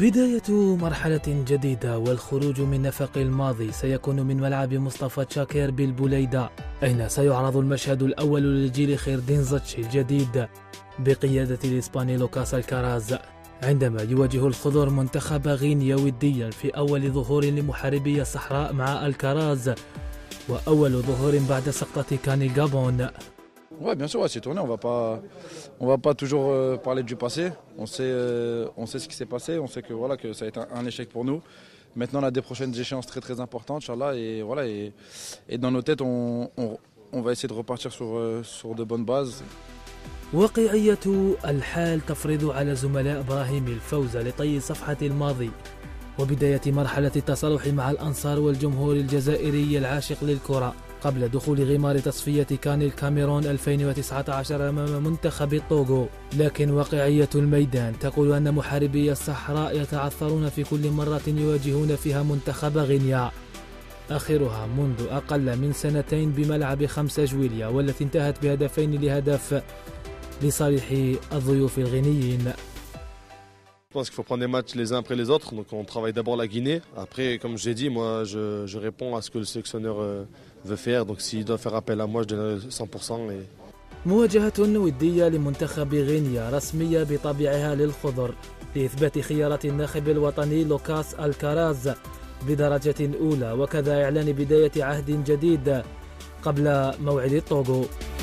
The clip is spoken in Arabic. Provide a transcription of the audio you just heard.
بداية مرحلة جديدة والخروج من نفق الماضي سيكون من ملعب مصطفى تشاكير بالبوليدة، أين سيعرض المشهد الأول لجيل خيردينزاتش الجديد بقيادة الإسباني لوكاس الكاراز، عندما يواجه الخضر منتخب غينيا وديا في أول ظهور لمحاربي الصحراء مع الكاراز وأول ظهور بعد سقطة كان الغابون. Ouais, bien sûr, ouais, c'est tourné. On va pas toujours parler du passé. On sait ce qui s'est passé. On sait que voilà que ça a été un échec pour nous. Maintenant, on a des prochaines échéances très très importantes, Inch'Allah, et voilà et dans nos têtes, on va essayer de repartir sur de bonnes bases. واقعية الحال تفرض على زملاء إبراهيم الفوز لطي صفحة الماضي وبداية مرحلة التصالح مع الأنصار والجمهور الجزائري العاشق للكرة قبل دخول غمار تصفية كان الكاميرون 2019 أمام منتخب الطوغو. لكن واقعية الميدان تقول أن محاربي الصحراء يتعثرون في كل مرة يواجهون فيها منتخب غينيا، آخرها منذ أقل من سنتين بملعب 5 جويليا والتي انتهت بهدفين لهدف لصالح الضيوف الغينيين. Je pense qu'il faut prendre des matchs les uns après les autres, donc on travaille d'abord la Guinée. Après, comme j'ai dit, moi je réponds à ce que le sélectionneur veut faire, donc s'il doit faire appel à moi, je donnerai 100%. مواجهة ودية لمنتخب غينيا رسمية بطبيعها للخضر لإثبات خيارات الناخب الوطني لوكاس الكاراز بدرجة أولى، وكذا إعلان بداية عهد جديد قبل موعد الطوغو.